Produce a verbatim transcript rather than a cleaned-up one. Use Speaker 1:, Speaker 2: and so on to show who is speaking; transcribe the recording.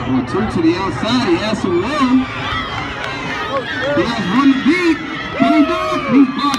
Speaker 1: Well, two to the outside. He has some room. He has one to beat. Can he do it? He's blocked.